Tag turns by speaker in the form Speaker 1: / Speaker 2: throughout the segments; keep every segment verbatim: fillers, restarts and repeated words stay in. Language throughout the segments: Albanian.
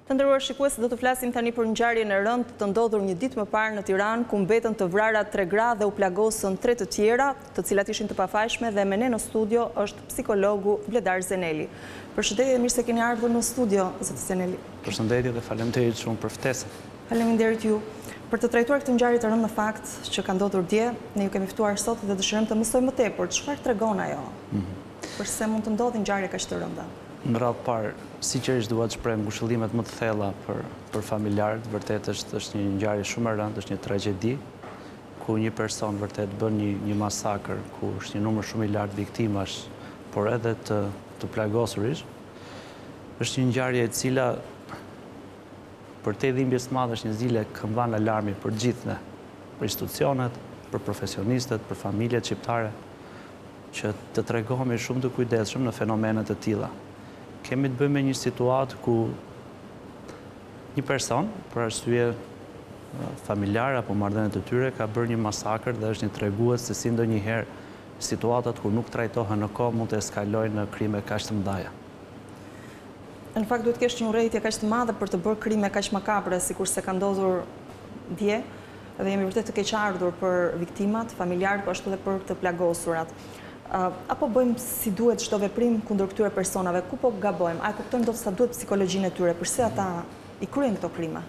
Speaker 1: Të nderuar shikues, do të flasim tani për ngjarjen e rëndë të ndodhur një ditë më parë në Tiranë, ku mbetën të vrara tre gra dhe u plagosën tre të tjera, të cilat ishin të pafajshme, dhe me ne në studio është psikologu Vledar Zeneli. Përshëndetje, mirë se keni ardhur në studio, zoti Zeneli.
Speaker 2: Përshëndetje dhe faleminderit shumë për ftesën.
Speaker 1: Faleminderit ju. Për të trajtuar këtë ngjarje të rëndë në fakt që ka ndodhur dje, ne ju kemi ftuar sot dhe dëshirojmë të mësojmë më tepër çfarë tregon ajo. Përse mund të ndodhë ngjarje kaq të rënda.
Speaker 2: Në radhë parë, sinqerisht dua të shpreh ngushëllimet më të thella për për familjarët. Vërtet është është një ngjarje shumë e rëndë, është një tragjedi ku një person vërtet bën një një masakër, ku është një numër shumë i lartë viktimash, por edhe të të plagosurish. Është një ngjarje e cila për te dhimbjes së madhe është një zile këmbëvan alarmi për gjithë ne, për institucionet, për profesionistët, për familjet shqiptare, që të tregohemi shumë të kujdesshëm në fenomenet e tilla. Kemi të bëjmë me një situatë ku një person, për arsye familjare apo marrëdhënie të tyre, ka bërë një masakër dhe është një tregues se si ndonjëherë situatat kur nuk trajtohen në kohë mund të eskalojnë në krime kaq të mëdha.
Speaker 1: Në fakt duhet kesh një urrëtie kaq të madhe për të bërë krime kaq makabre, sikurse ka ndodhur dje, dhe jemi vërtet të keqardhur për viktimat, familjarët, po ashtu edhe për të plagosurat. Apo bëjmë si duhet çdo veprim kundër këtyre personave, ku po gabojmë? A e kuptojmë dot sa duhet psikologjinë e tyre, përse ata i kryejnë këto krime?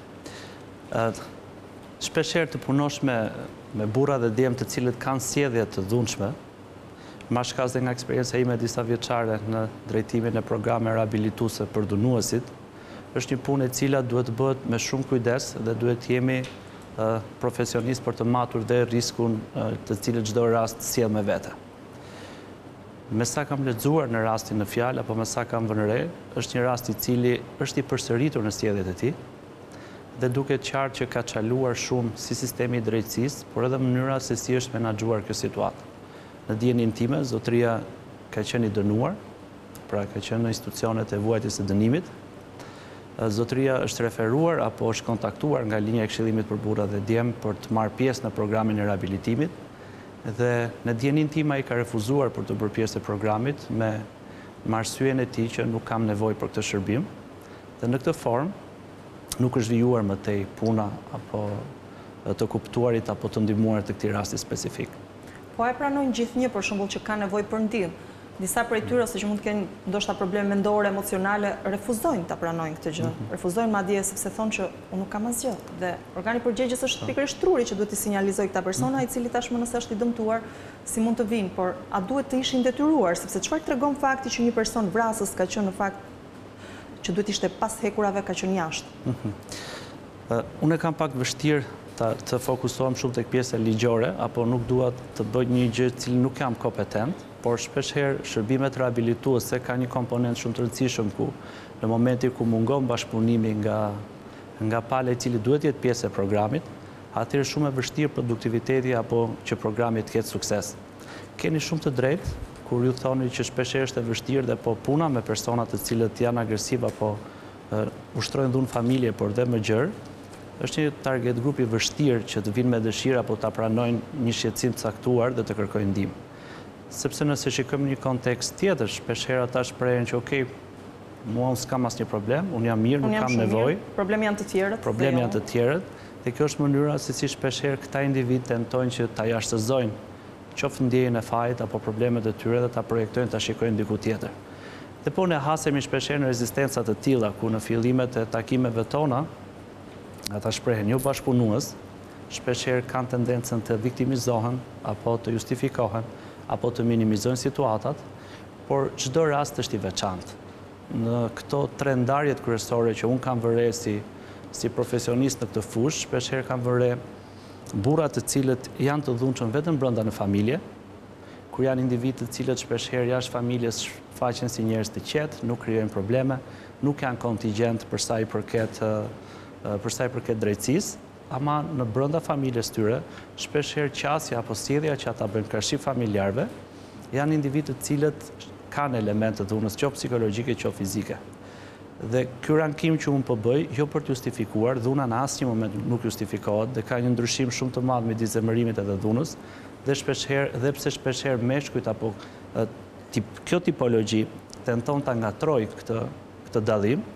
Speaker 2: Shpeshherë të punosh me me burra dhe djem të cilët kanë sjellje të dhunshme, ma shkas dhe nga eksperjenca ime disa vjeçare në drejtimin e programe rehabilituese për dhunuesit, është një punë e cila duhet të bëhet me shumë kujdes dhe duhet të jemi profesionist për të matur dhe riskun të cilët çdo rast sjell me vete. Me sa kam lexuar në rastin në fjalë apo me sa kam vënë re, është një rast i cili është i përsëritur në sjelljet e tij dhe duket qartë që ka çaluar shumë si sistemi i drejtësisë, por edhe mënyra se si është menaxhuar kjo situatë. Në dijenin time, zotëria ka qenë i dënuar, pra ka qenë në institucionet e vuajtjes së dënimit. Zotëria është referuar apo është kontaktuar nga linja e Këshillimit për burra dhe djem për të marrë pjesë në programin e rehabilitimit. Dhe në dijenin tim ai ka refuzuar për të bërë pjesë të programit me arsyeën e tij që nuk kam nevojë për këtë shërbim. Dhe në këtë formë nuk është vijuar më tej puna apo të kuptuarit apo të ndihmuarit të këtij rasti specifik.
Speaker 1: Po e pranojnë gjithnjë për shembull që kanë nevojë për ndihmë. Disa prej tyre, ose që mund të kenë ndoshta probleme mendore, emocionale, refuzojnë ta pranojnë këtë gjë. Refuzojnë madje sepse thonë që unë nuk kam asgjë. Dhe organi përgjegjës është pikërisht truri që duhet të sinjalizojë këta persona, i cili tashmë nëse është i dëmtuar, si mund të vinë, por a duhet të ishin detyruar, sepse çfarë tregon fakti që një person vrasës ka qenë në fakt që duhet ishte pas hekurave ka qenë jashtë?
Speaker 2: Unë kam pak vështirë të fokusohem shumë tek pjesa ligjore, apo nuk dua të bëj një gjë që nuk jam kompetent, por shpeshherë shërbimet rehabilituese ka një komponent shumë të rëndësishëm ku në momentin ku mungon bashkëpunimi nga nga pala e cili duhet jetë pjesë e programit, atëherë shumë e vështirë produktiviteti apo që programi të ketë sukses. Keni shumë të drejtë kur ju thoni që shpeshherë është e vështirë dhe po puna me persona të cilët janë agresiv apo ushtrojnë dhunë familje, por dhe më gjerë, është një target grup i vështirë që të vinë me dëshirë apo ta pranojnë një shqetësim të caktuar dhe të kërkojnë ndihmë. Sepse nëse shikojmë një kontekst tjetër, shpeshherë ata shprehen që okay, mua unë s'kam asnjë problem, unë jam mirë, nuk kam nevojë.
Speaker 1: Problemi janë të tjerët.
Speaker 2: Problemi janë të tjerët, dhe kjo është mënyra se si shpeshherë këta individ tentojnë që ta jashtëzojnë qoftë ndjenjën e fajit apo problemet e tyre dhe ta projektojnë, ta shikojnë diku tjetër. Dhe po ne hasemi shpeshherë në rezistenca të tilla, ku në fillimet e takimeve tona ata shprehen jo bashkëpunues, shpeshherë kanë tendencën të viktimizohen apo të justifikohen apo të minimizojnë situatat, por çdo rast është i veçantë. Në këto tre ndarjet kryesore që unë kam vëre si, si profesionist në këtë fushë, shpeshherë kam vëre burra të cilët janë të dhunshëm vetëm brenda në familje, kur janë individë të cilët shpeshherë jashtë familjes faqen si njerëz të qetë, nuk krijojnë probleme, nuk janë kontingjent për sa i përket për sa i përket drejtësisë, ama në brenda familjes tyre, shpeshherë qasja apo sjellja që ata bëjnë kërkësi familjarëve, janë individë të cilët kanë elemente të dhunës, qoftë psikologjike, qoftë fizike. Dhe ky rankim që unë po bëj, jo për të justifikuar, dhuna në asnjë moment nuk justifikohet dhe ka një ndryshim shumë të madh midis zemërimit edhe dhunës, dhe shpeshherë, dhe pse shpeshherë meshkujt apo tip, kjo tipologji tenton ta ngatrojë këtë këtë dallim,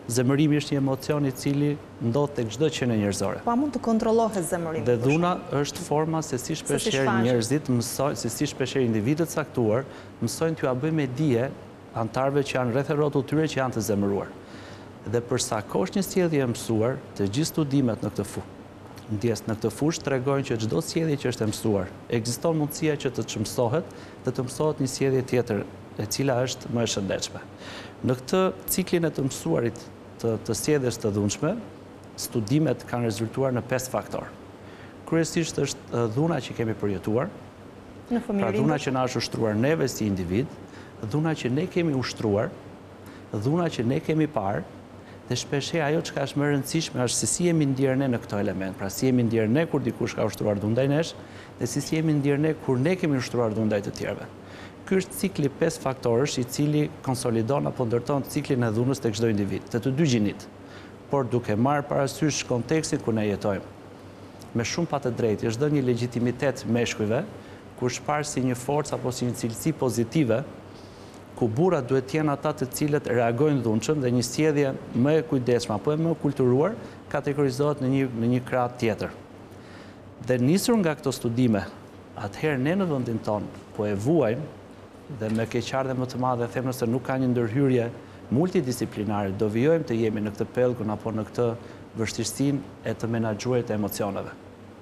Speaker 2: zemërimi është një emocion i cili ndodh tek çdo qenie njerëzore.
Speaker 1: Po a mund të kontrollohet zemërimi?
Speaker 2: Dhe dhuna është forma se si shpeshherë njerëzit mësojnë, se si shpeshherë individët caktuar mësojnë t'ju a bëjnë me dije antarëve që janë rreth rrotull tyre që janë të zemëruar. Dhe për sa kohë është një sjellje e mësuar, të gjithë studimet në këtë fushë ndjes në këtë fushë tregojnë që çdo sjellje që është e mësuar, ekziston mundësia që të çmësohet dhe të mësohet një sjellje tjetër, e cila është më e shëndetshme. Në këtë ciklin e të mësuarit të, të sjelljes të dhunshme, studimet kanë rezultuar në pesë faktorë. Kryesisht është dhuna që kemi përjetuar,
Speaker 1: në
Speaker 2: pra dhuna që na është ushtruar neve si individ, dhuna që ne kemi ushtruar, dhuna që ne kemi parë, dhe shpeshherë ajo që ka është më e rëndësishme është se si jemi ndjerë ne në këto element, pra si jemi ndjerë ne kur dikush ka ushtruar dhunë ndaj nesh, dhe si si jemi ndjerë ne kur ne kemi ushtruar dhunë ndaj të tjerëve. Ky është cikli pesë faktorësh i cili konsolidon apo ndërton ciklin e dhunës tek çdo individ, të të dy gjinit, por duke marrë parasysh kontekstin ku ne jetojmë. Me shumë pa të drejtë, është dhënë një legjitimitet meshkujve, kur shparë si një forcë apo si një cilësi pozitive, ku burrat duhet të jenë ata të cilët reagojnë dhunshëm dhe një sjellje më e kujdesshme apo më e kulturuar kategorizohet në një në një krah tjetër. Dhe nisur nga këto studime, atëherë ne në vendin tonë po e vuajmë dhe me keqardhje më të madhe them nëse nuk ka një ndërhyrje multidisiplinare, do vijojmë të jemi në këtë pellgun apo në këtë vështirësinë e të menaxhuarit të emocioneve.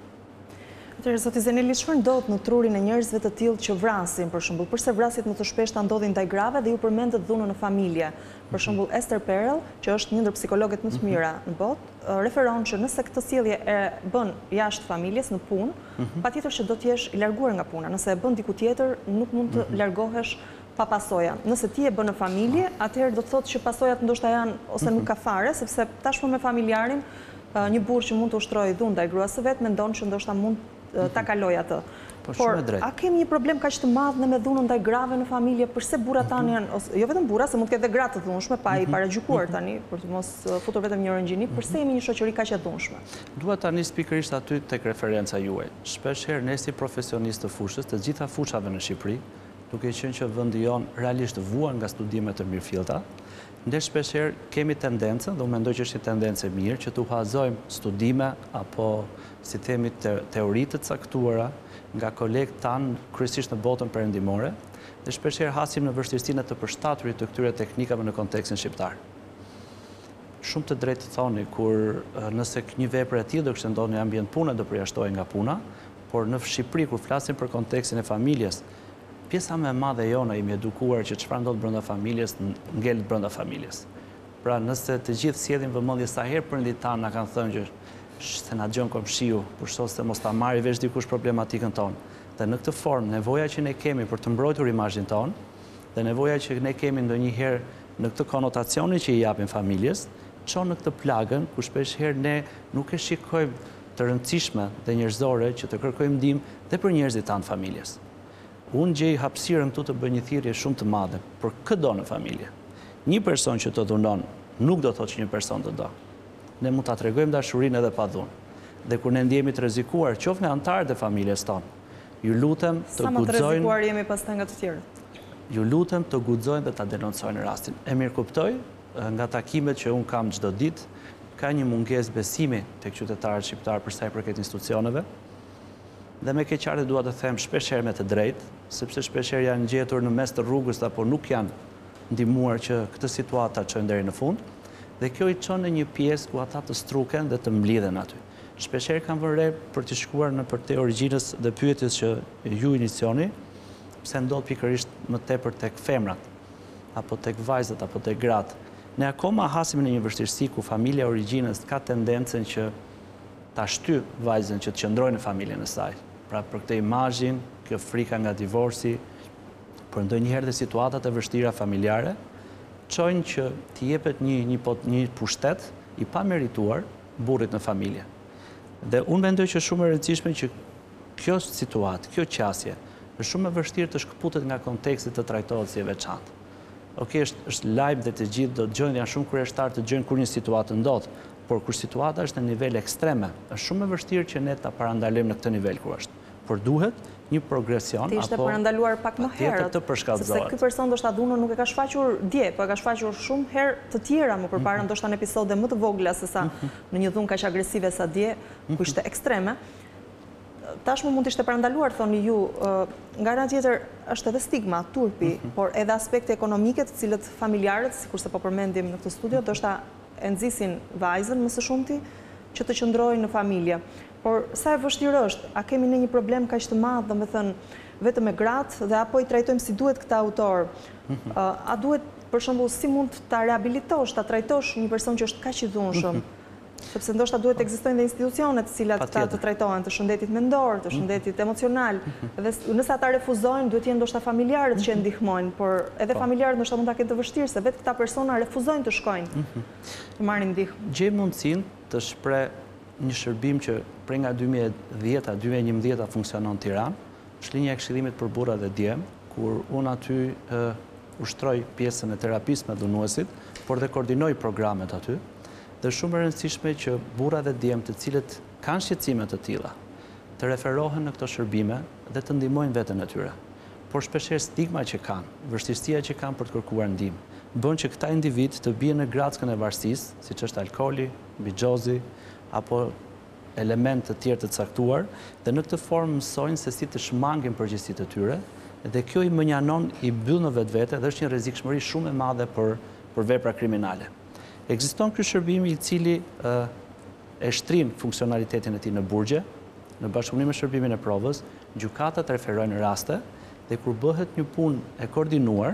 Speaker 1: Atëherë, zoti Zeneli, çfarë ndodh në trurin e njerëzve të tillë që vrasin, për shembull, përse vrasjet më të shpeshta ndodhin ndaj grave dhe ju përmendët dhunën në familje. Për shembull, Esther Perel, që është një ndër psikologët më të mira në botë, referon që nëse këtë sjellje e bën jashtë familjes në punë, patjetër që do të jesh i larguar nga puna. Nëse e bën diku tjetër, nuk mund të largohesh pa pasoja. Nëse ti e bën në familje, atëherë do të thotë që pasojat ndoshta janë ose nuk ka fare, sepse tashmë me familjarin, një burr që mund të ushtrojë dhunë ndaj gruas së vet, mendon që ndoshta mund ta kaloj atë. Por, a kemi një problem kaq të madh me dhunën ndaj grave në familje? Përse burrat tani janë, jo vetëm burra, se mund të ketë edhe gra të dhunshme, pa i paragjykuar tani, për të mos futur vetëm një rëngjini, përse jemi një shoqëri kaq e dhunshme?
Speaker 2: Dua ta nis pikërisht aty tek referenca juaj. Shpeshherë ne si profesionistë të fushës, të gjitha fushave në Shqipëri, duke qenë që vendi jon realisht vuan nga studimet të mirëfillta, ne shpeshherë kemi tendencën, dhe unë mendoj që është një tendencë e mirë, që të uhazojmë studime apo si themi teoritë të caktuara nga kolegët tanë kryesisht në botën perëndimore, dhe shpeshherë hasim në vështirësinë të përshtaturit të këtyre teknikave në kontekstin shqiptar. Shumë të drejtë thoni kur nëse një vepër e tillë do kishte ndodhur në ambient pune do përjashtohej nga puna, por në Shqipëri kur flasim për kontekstin e familjes, pjesa më e madhe jona jemi edukuar që çfarë ndodh brenda familjes ngelet brenda familjes. Pra nëse të gjithë sjellim vëmendje sa herë prindit tanë na kanë thënë që se na dëgjon komshiu, për shkak se mos ta marrë vesh dikush problematikën tonë. Dhe në këtë formë, nevoja që ne kemi për të mbrojtur imazhin tonë, dhe nevoja që ne kemi ndonjëherë në këtë konotacioni që i japin familjes, çon në këtë plagën ku shpeshherë ne nuk e shikojmë të rëndësishme dhe njerëzore që të kërkojmë ndihmë dhe për njerëzit tanë familjes. Unë gjej hapësirën këtu të bëj një thirrje shumë të madhe për çdo në familje. Një person që të dhunon nuk do të thotë që një person të do. Ne mund ta tregojmë dashurinë edhe pa dhunë. Dhe kur ne ndjehemi të rrezikuar, qoftë nga anëtarët e familjes tonë, ju lutem të
Speaker 1: guxojnë. Sa më të rrezikuar jemi pastaj nga të tjerët.
Speaker 2: Ju lutem të guxojnë dhe ta denoncojnë rastin. E mirë kuptoj, nga takimet që un kam çdo ditë, ka një mungesë besimi tek qytetarët shqiptar për sa i përket institucioneve. Dhe me keqardhje dua të them shpeshherë me të drejtë, sepse shpeshherë janë gjetur në mes të rrugës apo nuk janë ndihmuar që këtë situatë ta çojnë deri në fund. Dhe kjo i çon në një pjesë ku ata të struken dhe të mblidhen aty. Shpeshherë kanë vënë re për të shkuar në për te origjinës dhe pyetjes që ju inicioni, pse ndodh pikërisht më tepër tek femrat, apo tek vajzat, apo tek gratë. Ne akoma hasim në një vështirësi ku familja e origjinës ka tendencën që ta shty vajzën që të qëndrojë në familjen e saj. Pra për këtë imazhin, kjo frika nga divorci, për ndonjëherë dhe situatat e vështira familjare, çojnë që t'i jepet një, një, një pushtet i pamerituar burrit në familje. Dhe unë mendoj që shumë e rëndësishme që kjo situatë, kjo qasje, është shumë e vështirë të shkëputet nga konteksti të trajtohet si e veçantë. Okej, është, është live dhe të gjithë do të dëgjojnë, janë shumë kurioztar të dëgjojnë kur një situatë ndodh, por kur situata është në nivel ekstreme, është shumë e vështirë që ne ta parandalojmë në këtë nivel ku është. Por duhet një progresion.
Speaker 1: Ti ishte parandaluar pak më herët,
Speaker 2: të përshkallëzohet.
Speaker 1: sepse ky person ndoshta dhunë nuk e ka shfaqur dje, po e ka shfaqur shumë herë të tjera më përpara, ndoshta në episode më të vogla se sa në një dhunë kaq agresive sa dje, ku ishte ekstreme. Tashmë mund të ishte parandaluar, thoni ju, nga ana tjetër është edhe stigma, turpi, por edhe aspekte ekonomike të cilët familjarët, sikurse po përmendim në këtë studio, ndoshta e nxisin vajzën më së shumti që të qëndrojë në familje. Por sa e vështirë është, a kemi ne një problem kaq të madh, domethënë vetëm me gratë dhe apo i trajtojmë si duhet këta autor? A duhet, për shembull, si mund ta rehabilitosh, ta trajtosh një person që është kaq i dhunshëm? Sepse ndoshta duhet të ekzistojnë dhe institucione të cilat ta të trajtohen, të shëndetit mendor, të shëndetit emocional. Dhe nëse ata refuzojnë, duhet të jenë ndoshta familjarët që e ndihmojnë, por edhe familjarët ndoshta mund ta kenë të vështirë se vetë këta persona refuzojnë të shkojnë. Të marrin ndihmë.
Speaker 2: Gjej mundësinë të shpreh një shërbim që prej nga dy mijë e dhjetë a dy mijë e njëmbëdhjetë funksionon në Tiranë, është linja e këshillimit për burra dhe djem, kur unë aty ushtroj pjesën e terapisë me dhunuesit, por dhe koordinoj programet aty. Dhe shumë e rëndësishme që burra dhe djemt të cilët kanë shqetësime të tilla të referohen në këto shërbime dhe të ndihmojnë veten e tyre. Por shpeshherë stigma që kanë, vështirësia që kanë për të kërkuar ndihmë, bën që këta individ të bien në grackën e varësisë, siç është alkooli, bixhozi apo elementë të tjerë të caktuar, dhe në këtë formë mësojnë se si të shmangin përgjegjësitë e tyre, dhe kjo i mënjanon, i byll në vetvete dhe është një rrezikshmëri shumë e madhe për për vepra kriminale. Ekziston ky shërbimi i cili e shtrin funksionalitetin e tij në burgje, në bashkëpunim me shërbimin e provës, gjykatat referojnë raste dhe kur bëhet një punë e koordinuar,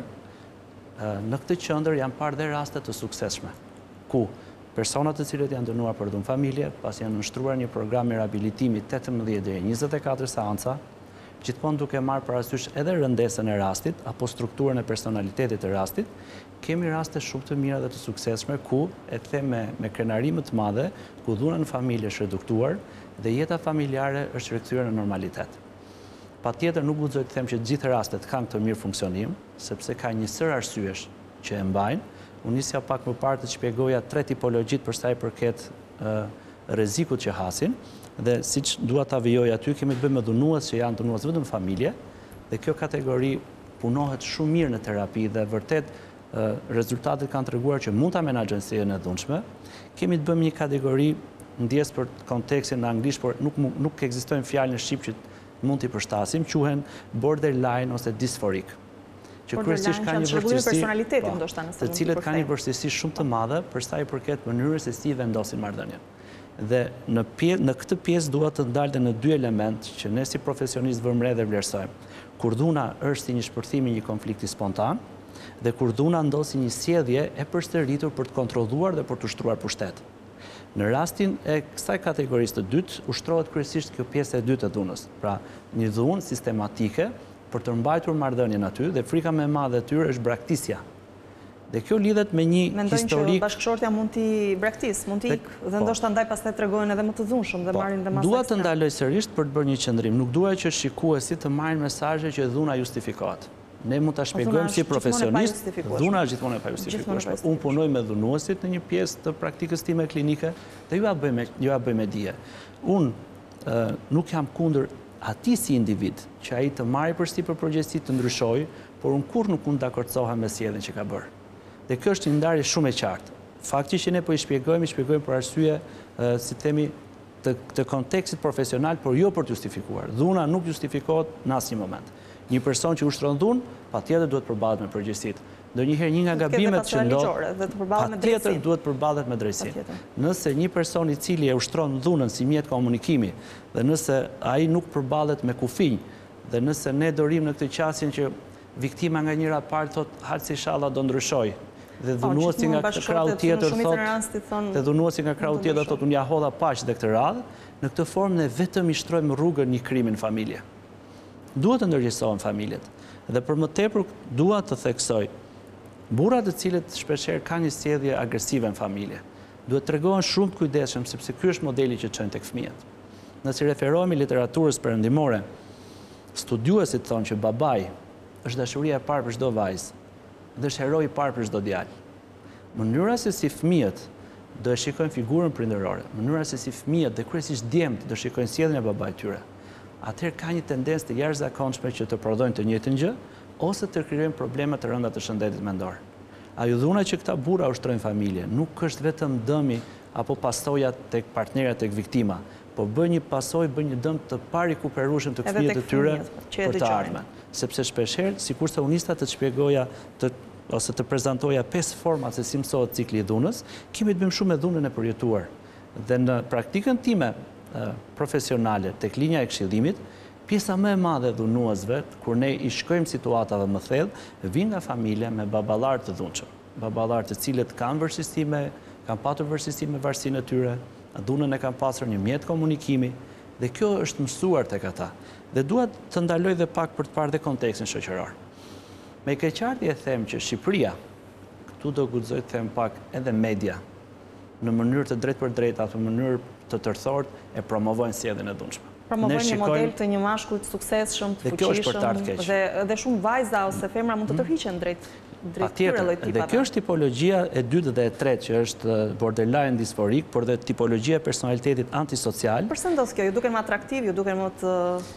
Speaker 2: në këtë qendër janë parë dhe raste të suksesshme, ku personat të cilët janë dënuar për dhunë familje, pas janë nështruar një program me rehabilitimi tetëmbëdhjetë deri në njëzet e katër seanca, gjithmonë duke marrë parasysh edhe rëndesën e rastit apo strukturën e personalitetit të rastit, kemi raste shumë të mira dhe të suksesshme ku e them me, me krenari më të madhe, ku dhuna në familje është reduktuar dhe jeta familjare është rikthyer në normalitet. Patjetër nuk guxoj të them që të gjithë rastet kanë këtë mirë funksionim, sepse ka një sër arsyesh që e mbajnë. Unë nisja pak më parë të shpjegoja tre tipologjit për sa i përket rrezikut që hasin, dhe siç dua ta vijoj aty, kemi të bëjmë me dhunues që janë dhunues vetëm familje, dhe kjo kategori punohet shumë mirë në terapi dhe vërtet rezultatet kanë treguar që mund ta menaxhojnë si e dhunshme. Kemi të bëjmë një kategori, ndjes për kontekstin në anglisht, por nuk nuk ekzistojnë fjalë në shqip që mund t'i përshtasim, quhen borderline ose dysforik. Që kryesisht kanë një vështirësi, të cilët kanë një vështirësi shumë të madhe për sa i përket mënyrës se si vendosin marrëdhënien. Dhe në, pje, në këtë pjesë dua të ndalë në dy element që ne si profesionistë vëmre dhe vlerësojmë. Kur dhuna është si një shpërthim i një konflikti spontan, dhe kur dhuna ndodh si një sjellje e përsëritur për të kontrolluar dhe për të ushtruar pushtet. Në rastin e kësaj kategorisë të dytë, ushtrohet kryesisht kjo pjesë e dytë e dhunës. Pra, një dhunë sistematike për të mbajtur marrëdhënien aty dhe frika më e madhe e tyre është braktisja. Dhe kjo lidhet me një historik...
Speaker 1: Mendojnë që bashkëshortja mund t'i braktis, mund t'i ikë, dhe ndoshta ndaj pastaj tregojnë edhe më të dhunshëm dhe marrin dhe masa.
Speaker 2: Dua të ndaloj sërish për të bërë një qëndrim. Nuk dua që shikuesit të marrin mesazhe që dhuna justifikohet. Ne mund ta shpjegojmë si profesionist, dhuna është gjithmonë e pajustifikueshme. Unë punoj me dhunuesit në një pjesë të praktikës time klinike dhe ju ja bëjmë ju ja bëjmë dia. Unë nuk jam kundër atij si individ që ai të marrë përsipër përgjegjësi të ndryshojë, por unë kurrë nuk mund ta dakordsohem me sjelljen që ka bërë. Dhe kjo është një ndarje shumë e qartë. Fakti që ne po i shpjegojmë, i shpjegojmë për arsye, si themi, të, të kontekstit profesional, por jo për të justifikuar. Dhuna nuk justifikohet në asnjë moment. Një person që ushtron dhunë, patjetër duhet përballet me përgjegjësitë. Ndonjëherë një nga gabimet që ndodh, patjetër duhet përballet me drejtësinë. Nëse një person i cili e ushtron dhunën si mjet komunikimi, dhe nëse ai nuk përballet me kufinj, dhe nëse ne dorim në këtë qasjen që viktima nga njëra palë thot hajde se inshallah do ndryshoj, dhe dhunuesi nga krau tjetër thot, dhe dhunuesi nga krau tjetër thot unë ja hodha paq dhe këtë radhë, në këtë formë ne vetëm i shtrojmë rrugën një krimi në familje. Duhet të ndërgjegjësohen familjet. Dhe për më tepër dua të theksoj, burrat të cilët shpeshherë kanë një sjellje agresive në familje, duhet tregohen shumë të kujdesshëm sepse ky është modeli që çojnë tek fëmijët. Nëse referohemi literaturës perëndimore, studiuesit thonë që babai është dashuria e parë për çdo vajzë dhe është heroi i parë për çdo djalë. Mënyra se si fëmijët do e shikojnë figurën prindërore, mënyra se si fëmijët dhe kryesisht djemtë do shikojnë sjelljen e babait tyre, atëherë ka një tendencë të jashtëzakonshme që të prodhojnë të njëjtën gjë ose të krijojnë probleme të rënda të shëndetit mendor. Ajo dhuna që këta burra ushtrojnë familje nuk është vetëm dëmi apo pasoja tek partnerja, tek viktima, po bën një pasojë, bën një dëm të parikuperueshëm të fëmijët e tyre për të ardhmen. Sepse shpeshherë, sikurse unë nista të shpjegoja të ose të prezantoja pesë forma se si mësohet cikli i dhunës, kemi të bëjmë shumë me dhunën e përjetuar. Dhe në praktikën time profesionale tek linja e këshillimit, pjesa më e madhe e dhunuesve, kur ne i shkojmë situatave më thellë, vijnë nga familja me baballar të dhunshëm. Baballar të cilët kanë vështirësime, kanë patur vështirësi me varësinë e tyre, dhunën e kanë pasur një mjet komunikimi, dhe kjo është mësuar tek ata. Dhe dua të ndaloj dhe pak për të parë dhe kontekstin shoqëror. Me keqardhje e them që Shqipëria, këtu do guxoj të them pak edhe media, në mënyrë të drejtë për drejtë apo në mënyrë të tërthort e promovojnë sjelljen e dhunshme.
Speaker 1: Promovojnë një model të një mashkullt të suksesshëm, të fuqishëm, dhe edhe shumë vajza ose femra mund të tërhiqen drejt drejt këtyre lloj tipave.
Speaker 2: Dhe kjo është tipologjia e dytë dhe e tretë që është borderline disforik, por dhe tipologjia e personalitetit antisocial.
Speaker 1: Pse ndos kjo? Ju duken më atraktiv, ju duken më të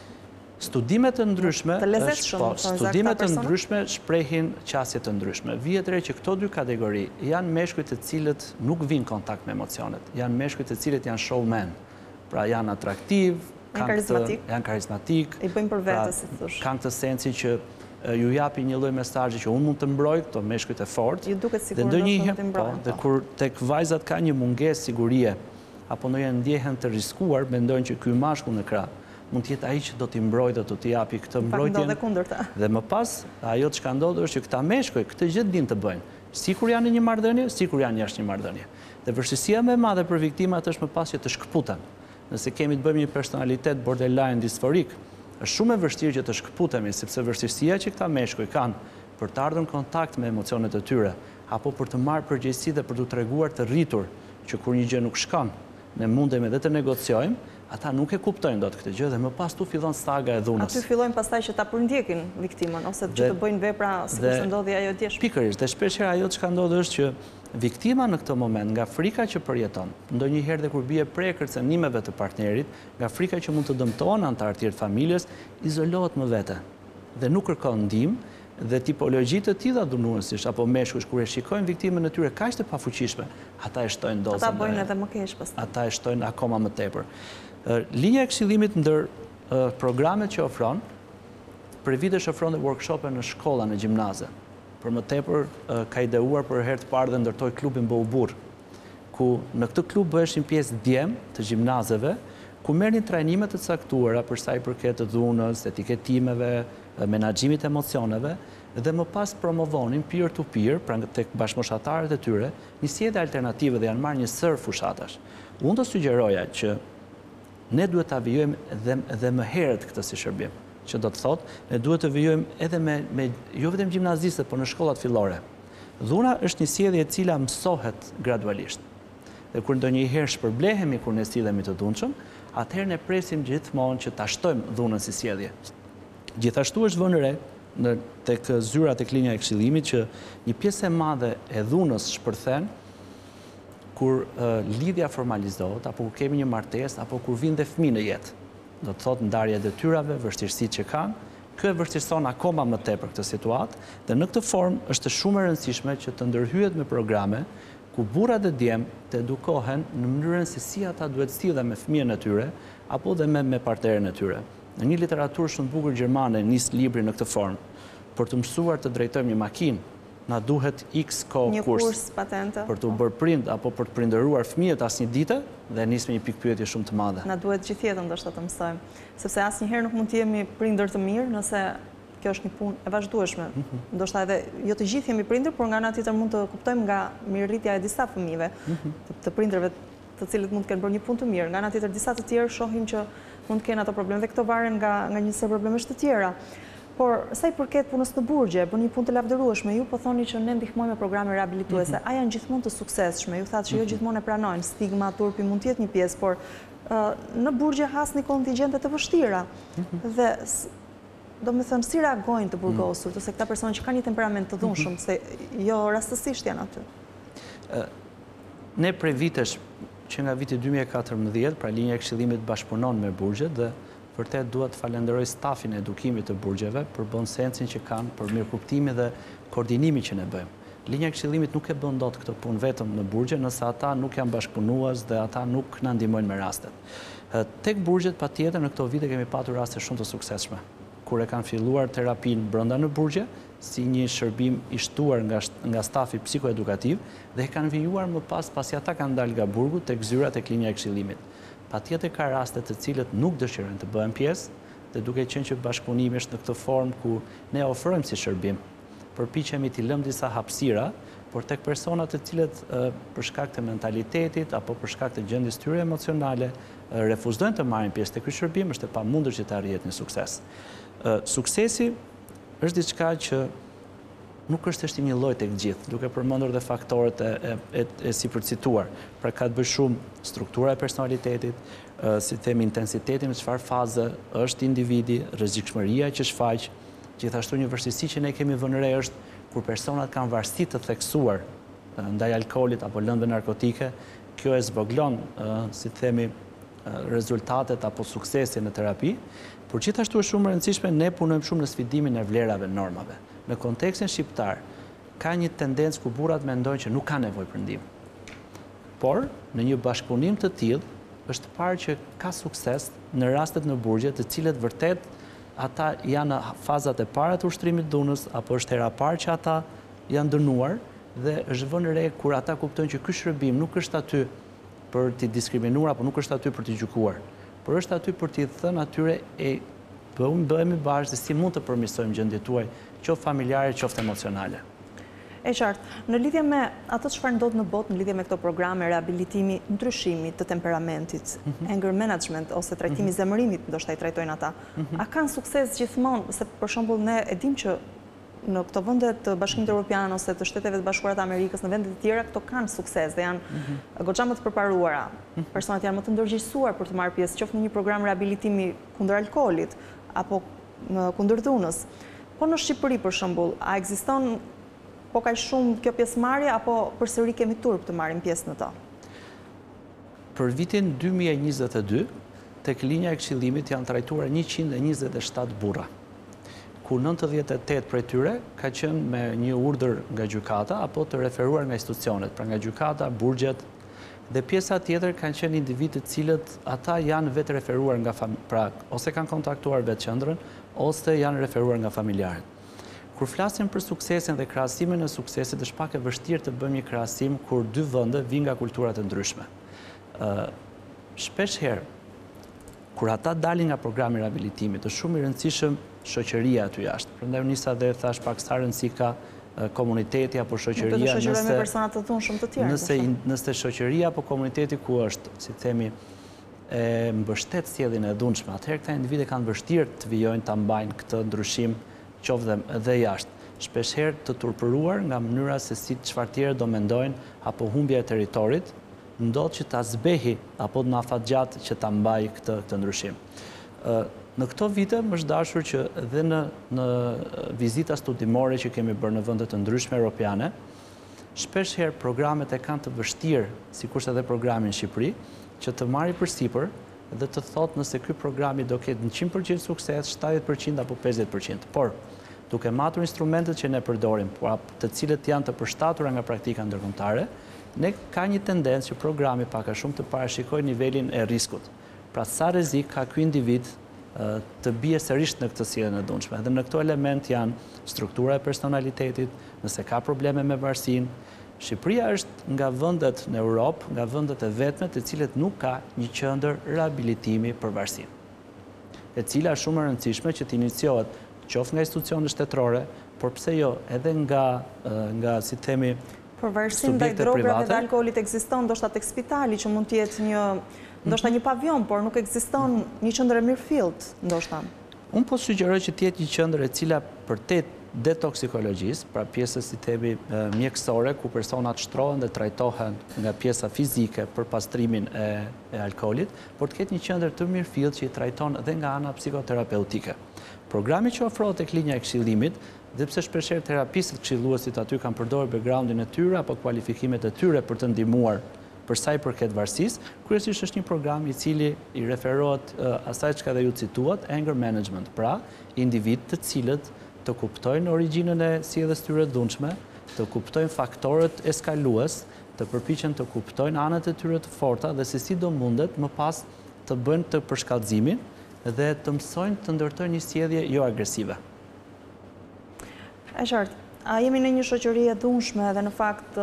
Speaker 2: Studimet të ndryshme,
Speaker 1: të lezetshëm,
Speaker 2: studimet të ndryshme shprehin qasje të ndryshme. Vihet re që këto dy kategori janë meshkujt të cilët nuk vinë kontakt me emocionet, janë meshkujt të cilët janë showman, pra janë atraktiv, janë karizmatik,
Speaker 1: i bëjnë për vete, si thosh.
Speaker 2: Kanë këtë sensi që ju japi një lloj mesazhi që unë mund të mbroj këto meshkujt e fortë.
Speaker 1: Ju duket sikur do të mbrojnë.
Speaker 2: Dhe kur tek vajzat ka një mungesë sigurie apo ndonjëherë ndjehen të rriskuar, mendojnë që ky mashkull në krah mund të jetë ai që do t'i mbrojë, do t'i japi këtë mbrojtjen. Dhe më pas, ajo çka ndodh është që këta meshkuj këtë gjë dinë të bëjnë, sikur janë në një marrëdhënie, sikur janë jashtë një marrëdhënie. Dhe vështirësia më e madhe për viktimat është më pas që të shkëputen. Nëse kemi të bëjmë një personalitet borderline disforik, është shumë e vështirë që të shkëputemi, sepse vështirësia që këta meshkuj kanë për të ardhur në kontakt me emocionet e tyre, apo për të marrë përgjegjësi dhe për t'u treguar të rritur që kur një gjë nuk shkon, ne mundemi edhe të negociojmë, ata nuk e kuptojnë dot këtë gjë dhe më pas tu fillon saga e dhunës.
Speaker 1: Aty fillojnë pastaj që ta përndjekin viktimën ose që të bëjnë vepra sikur se ndodhi ajo djeshme.
Speaker 2: Pikërisht, dhe shpeshherë ajo çka ndodh është që viktima në këtë moment nga frika që përjeton, ndonjëherë dhe kur bie prekër cenimeve të partnerit, nga frika që mund të dëmtojnë anëtarë tjerë të familjes, izolohet më vete dhe nuk kërkon ndihmë. Dhe tipologjitë të tilla dhunuesish apo meshkush kur e shikojnë viktimën e tyre kaq të pafuqishme, ata e shtojnë dozën.
Speaker 1: Ata bëjnë edhe më keq pastaj.
Speaker 2: Ata e shtojnë akoma më tepër. Linja e këshillimit ndër programet që ofron, për vitesh ofron dhe workshope në shkolla, në gjimnaze. Për më tepër ka ideuar për herë të parë dhe ndërtoi klubin Boubur, ku në këtë klub bëheshin pjesë djem të gjimnazeve, ku merrnin trajnime të caktuara për sa i përket të dhunës, etiketimeve, menaxhimit të emocioneve dhe më pas promovonin peer to peer, pra tek bashkëmoshatarët e tyre, një sjellje alternative dhe janë marrë një sër fushatash. Unë do sugjeroja që ne duhet ta vijojmë edhe edhe më herët këtë si shërbim, që do të thotë, ne duhet të vijojmë edhe me, me jo vetëm gjimnazistët, por në shkollat fillore. Dhuna është një sjellje e cila mësohet gradualisht. Dhe kur ndonjëherë shpërblehemi kur ne sillemi të dhunshëm, atëherë ne presim gjithmonë që ta shtojmë dhunën si sjellje. Gjithashtu është vënë re në tek zyra tek linja e këshillimit që një pjesë e madhe e dhunës shpërthen kur uh, lidhja formalizohet, apo kur kemi një martesë, apo kur vinë dhe fëmijë në jetë. Do të thotë ndarja e detyrave, vështirësitë që kanë, kjo e vështirëson akoma më tepër këtë situatë, dhe në këtë formë është shumë e rëndësishme që të ndërhyhet me programe ku burrat e djem të edukohen në mënyrën se si ata duhet sillen me fëmijën e tyre apo dhe me, me partneren e tyre. Në një literaturë shumë të bukur gjermane nis libri në këtë formë. Për të mësuar të drejtojmë një makinë, na duhet X kohë
Speaker 1: një
Speaker 2: kurs,
Speaker 1: kurs patente
Speaker 2: për të bërë prind apo për të prindëruar fëmijët asnjë ditë dhe nis me një pikë pyetje shumë të madhe.
Speaker 1: Na duhet gjithjetën ndoshta të mësojmë, sepse asnjëherë nuk mund të jemi prindër të mirë nëse kjo është një punë e vazhdueshme. Mm-hmm. Ndoshta edhe jo të gjithë jemi prindër, por nga ana tjetër mund të kuptojmë nga mirëritja e disa fëmijëve, mm-hmm. të, të prindërve të cilët mund të kenë bërë një punë të mirë. Nga ana tjetër disa të tjerë shohim që mund të kenë ato probleme dhe këto varen nga nga një sër problemesh të tjera. Por sa i përket punës në burgje, bën një punë të lavdërueshme, ju po thoni që ne ndihmojmë me programe riabilituese. Mm-hmm. A janë gjithmonë të suksesshme? Ju thatë që jo gjithmonë e pranojnë, stigma, turpi mund të jetë një pjesë, por uh, në burgje hasni kontingjente të vështira. Mm-hmm. Dhe do me thënë, si reagojnë të burgosur, ose këta personë që kanë një temperament të dhunshëm, se jo rastësisht janë aty?
Speaker 2: Ne prej vitesh, që nga viti dy mijë e katërmbëdhjetë, pra linja e këshillimit bashkëpunon me burgjet dhe vërtet duhet të falenderoj stafin e edukimit të burgjeve për bon sensin që kanë, për mirëkuptimin dhe koordinimin që ne bëjmë. Linja e Këshillimit nuk e bën dot këtë punë vetëm në burgje, nëse ata nuk janë bashkëpunues dhe ata nuk na ndihmojnë me rastet. Tek burgjet patjetër në këto vite kemi patur raste shumë të suksesshme, kur e kanë filluar terapinë brenda në burgje si një shërbim i shtuar nga nga stafi psikoedukativ dhe e kanë vijuar më pas pasi ata kanë dalë nga burgu tek zyrat e Linja e Këshillimit. Patjetër ka raste të cilët nuk dëshirojnë të bëhen pjesë dhe duke qenë që bashkëpunimi është në këtë formë ku ne ofrojmë si shërbim, përpiqemi t'i lëmë disa hapësira, por tek persona të cilët për shkak të mentalitetit apo për shkak të gjendjes tyre emocionale refuzojnë të marrin pjesë tek ky shërbim, është e pamundur që të arrihet një sukses. Suksesi është diçka që nuk është thjesht një lloj tek gjithë, duke përmendur dhe faktorët e, e, e, e si përcituar. Pra ka të bëjë shumë struktura e personalitetit, si themi intensitetin në çfarë faze është individi, rrezikshmëria që shfaq. Gjithashtu një vështirësi që ne kemi vënë re është kur personat kanë varësi të theksuar ndaj alkoolit apo lëndëve narkotike, kjo e zvoglon, si themi, rezultatet apo suksesin në terapi, por gjithashtu është shumë e rëndësishme ne punojmë shumë në sfidimin e vlerave normave. Në kontekstin shqiptar ka një tendencë ku burrat mendojnë që nuk ka nevojë për ndihmë. Por në një bashkëpunim të tillë është parë që ka sukses në rastet në burgje të cilët vërtet ata janë në fazat e para të ushtrimit dhunës, apo është hera parë që ata janë dënuar dhe është vënë re kur ata kuptojnë që ky shërbim nuk është aty për t'i diskriminuar apo nuk është aty për t'i gjykuar, por është aty për t'i thënë atyre e bëhemi bashkë se si mund të përmirësojmë gjendjen tuaj, qoftë familjare, qoftë emocionale.
Speaker 1: E qartë, në lidhje me ato çfarë ndodh në botë, në lidhje me këto programe rehabilitimi, ndryshimi të temperamentit, mm-hmm. anger management ose trajtimi mm-hmm. zemërimit, ndoshta i trajtojnë ata, mm-hmm. a kanë sukses gjithmonë, se për shembull ne e dim që në këto vende të Bashkimit Evropian ose të Shteteve të Bashkuara të Amerikës, në vende të tjera këto kanë sukses dhe janë mm-hmm. goxha më të përparuara. Mm-hmm. Personat janë më të ndërgjegjësuar për të marrë pjesë qoftë në një program rehabilitimi kundër alkoolit apo kundër dhunës. Po në Shqipëri për shembull, a ekziston po ka shumë kjo pjesëmarrje apo përsëri kemi turp të marrim pjesë në to?
Speaker 2: Për vitin dy mijë e njëzet e dy, tek Linja e Këshillimit janë trajtuar njëqind e njëzet e shtatë burra, ku nëntëdhjetë e tetë prej tyre ka qenë me një urdhër nga gjykata apo të referuar nga institucionet, pra nga gjykata, burgjet, dhe pjesa tjetër kanë qenë individë të cilët ata janë vetë referuar nga pra ose kanë kontaktuar vetë qendrën ose janë referuar nga familjarët. Kur flasim për suksesin dhe krahasimin e suksesit, është pak e vështirë të bëjmë një krahasim kur dy vende vijnë nga kultura të ndryshme. Ë shpesh herë kur ata dalin nga programi rehabilitimit, është shumë i rëndësishëm shoqëria aty jashtë. Prandaj unë nisa dhe thash pak sa rëndësi ka komuniteti apo shoqëria,
Speaker 1: nëse me persona të dhunshëm të tjerë.
Speaker 2: Nëse nëse shoqëria apo komuniteti ku është, si themi, e mbështet sjelljen e dhunshme, atëherë këta individë kanë vështirë të vijojnë ta mbajnë këtë ndryshim qoftë dhe jashtë, shpeshherë të turpëruar nga mënyra se si çfarë tjerë do mendojnë apo humbja e territorit, ndodh që ta zbehi apo të na afatgjat që ta mbaj këtë këtë ndryshim. Në këto vite më është dashur që edhe në në vizita studimore që kemi bërë në vende të ndryshme europiane, shpeshherë programet e kanë të vështirë, sikurse edhe programi në Shqipëri, që të marrë përsipër dhe të thotë nëse ky programi do ketë njëqind përqind sukses, shtatëdhjetë përqind apo pesëdhjetë përqind. Por, duke matur instrumentet që ne përdorim, të cilët janë të përshtatura nga praktika ndërkombëtare, ne ka një tendencë që programi pak a shumë të parashikojë nivelin e riskut. Pra sa rrezik ka ky individ të bie sërish në këtë sjellje e dhunshme. Dhe në këto element janë struktura e personalitetit, nëse ka probleme me varësinë. Shqipëria është nga vendet në Europë, nga vendet e vetme të cilët nuk ka një qendër rehabilitimi për varësinë, e cila është shumë e rëndësishme që të iniciohet qoftë nga institucionet shtetërore, por pse jo edhe nga nga si themi
Speaker 1: për varësinë ndaj drogave dhe alkoolit ekziston ndoshta tek spitali që mund të jetë një ndoshta një pavion, por nuk ekziston një qendër e mirëfillt, ndoshta.
Speaker 2: Unë po sugjeroj që të jetë një qendër e cila për të detoksikologjisë, pra pjesës si themi mjekësore, ku personat shtrohen dhe trajtohen nga pjesa fizike për pastrimin e, e alkoolit, por të ketë një qendër të mirëfillt që i trajton edhe nga ana psikoterapeutike. Programi që ofrohet tek Linja e Këshillimit, dhe pse shpeshherë terapistët këshilluesit aty kanë përdorur backgroundin e tyre apo kualifikimet e tyre për të ndihmuar për sa i përket varësisë, kryesisht është një program i cili i referohet asaj çka dhe ju cituat, anger management, pra individ të cilët të kuptojnë origjinën e sjelljes tyre të dhunshme, të kuptojnë faktorët eskalues, të përpiqen të kuptojnë anët e tyre të forta dhe se si do mundet më pas të bëjnë të përshkallëzimin dhe të mësojnë të ndërtojnë një sjellje jo agresive.
Speaker 1: E qartë, a jemi në një shoqëri e dhunshme dhe në fakt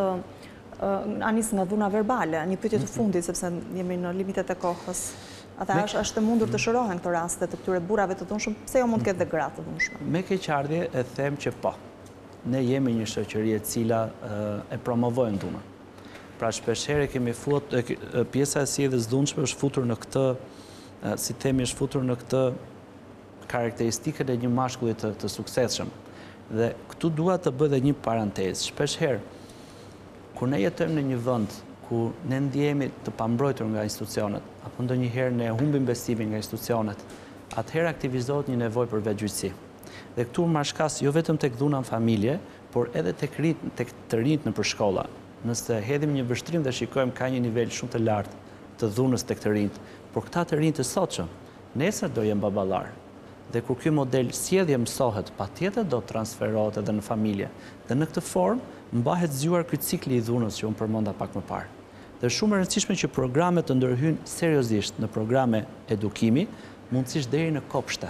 Speaker 1: a nis nga dhuna verbale, një pyetje të fundit sepse jemi në limitet e kohës. Ata është është e mundur të shërohen këto raste të këtyre burrave të dhunshëm, pse jo mund të ketë dhe gra të dhunshme?
Speaker 2: Me keqardhje e them që po. Ne jemi një shoqëri e cila e promovojnë dhunën. Pra shpeshherë kemi futur pjesa e sjelljes dhunshme është futur në këtë, si themi, është futur në këtë karakteristikën e një mashkulli të, të suksesshëm. Dhe këtu dua të bëj edhe një parantezë. Shpeshherë kur ne jetojmë në një vend ku ne ndjehemi të pambrojtur nga institucionet, apo ndonjëherë ne humbim besimin nga institucionet, atëherë aktivizohet një nevojë për vetgjyqësi. Dhe këtu marr shkas jo vetëm tek dhuna në familje, por edhe tek rit, tek të rinjt nëpër shkolla. Nëse hedhim një vështrim dhe shikojmë ka një nivel shumë të lartë të dhunës tek të rinjt, por këta të rinjt të sotshëm, nesër do jenë baballar. Dhe kur ky model sjellje mësohet, patjetër do transferohet edhe në familje. Dhe në këtë formë mbahet zgjuar ky cikli i dhunës që unë përmenda pak më parë. Dhe shumë e rëndësishme që programet të ndërhyjnë seriozisht në programe edukimi, mundësisht deri në kopshte.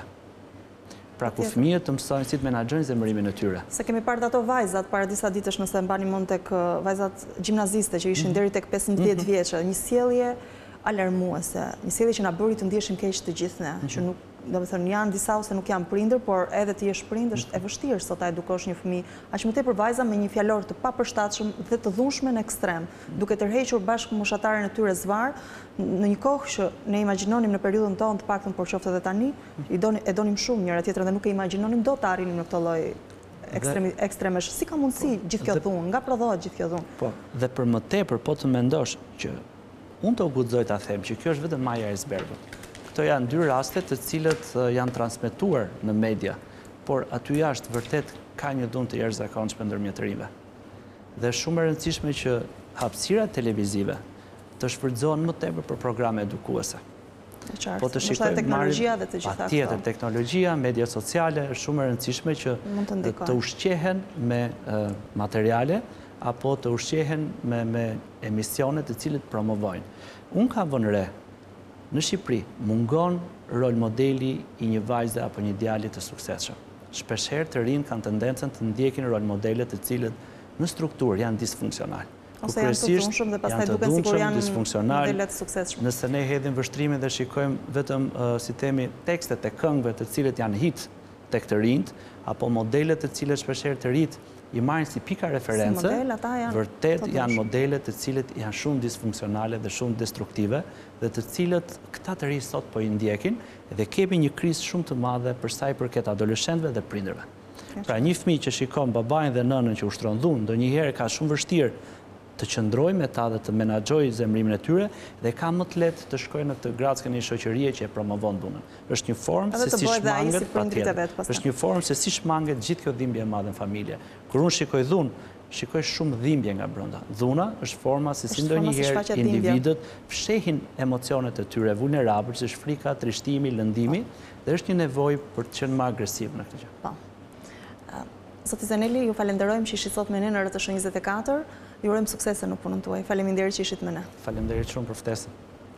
Speaker 2: Pra ku fëmijët të mësojnë si të menaxhojnë zemërimin e tyre.
Speaker 1: Se kemi parë ato vajzat para disa ditësh, nëse mbani mend, tek vajzat gjimnaziste që ishin deri tek pesëmbëdhjetë vjeçë, një sjellje alarmuese, një sjellje që na bëri të ndjeshim keq të gjithë ne, që nuk, domethënë janë disa ose nuk janë prindër, por edhe të jesh prind është e vështirë sot ta edukosh një fëmijë, aq më tepër vajza me një fjalor të papërshtatshëm dhe të dhunshme në ekstrem, duke tërhequr bashkëmoshataren e tyre zvar, në një kohë që ne imagjinonim në periudhën tonë, të paktën por qoftë edhe tani, i doni, e donim shumë njëra tjetrën dhe nuk e imagjinonim dot të arrinim në këtë lloj ekstremesh. Si ka mundësi gjithë kjo dhunë? Nga prodhohet gjithë kjo dhunë?
Speaker 2: Po, dhe për më tepër po të mendosh që unë të u guxoj ta them që kjo është vetëm maja e icebergut. Këto janë dy raste të cilët janë transmetuar në media, por aty jashtë vërtet ka një dhunë të jashtëzakonshme ndërmjet rinjve. Dhe shumë e rëndësishme që hapësira televizive të shfrytëzohen më tepër për programe edukuese.
Speaker 1: Po të shikojmë teknologjia dhe të gjitha këto.
Speaker 2: Patjetër, teknologjia, media sociale është shumë e rëndësishme që të ushqehen me materiale apo të ushqehen me, me emisione të cilët promovojnë. Unë kam vënë re, në Shqipëri mungon rol modeli i një vajze apo një djali të suksesshëm. Shpeshherë të rinj kanë tendencën të ndjekin rol modele të cilët në strukturë janë disfunksional.
Speaker 1: Ose janë të dhunshëm dhe pastaj duken sikur janë modele të suksesshme.
Speaker 2: Nëse ne hedhim vështrimin dhe shikojmë vetëm si themi tekstet e këngëve të cilët janë hit tek të rinjt apo modelet të cilët shpeshherë të rinjt i marrin si pika referencë, vërtet janë modele të cilët janë shumë disfunksionale dhe shumë destruktive dhe të cilët këta të rinj sot po i ndjekin dhe kemi një krizë shumë të madhe për sa i përket adoleshentëve dhe prindërve. Pra një fëmijë që shikon babain dhe nënën që ushtron dhunë, ndonjëherë ka shumë vështirë të qëndrojë me ta dhe të menaxhojë zemrimin e tyre dhe ka më të lehtë të shkojë në të grackën e një shoqërie që e promovon dhunën. Është një formë se si shmanget patjetër. Është një formë se si shmanget gjithë kjo dhimbje e madhe në familje. Kur unë shikoj dhunë, shikoj shumë dhimbje nga brenda. Dhuna është forma se si ndonjëherë individët fshehin emocionet e tyre vulnerabël, si është frika, trishtimi, lëndimi, dhe është një nevojë për të qenë më agresiv në këtë gjë.
Speaker 1: Po. Zoti Zeneli, ju falenderojmë që ishit sot me ne në R T S njëzet e katër. Ju urojmë suksese në punën tuaj. Faleminderit që ishit me ne.
Speaker 2: Faleminderit shumë për ftesën.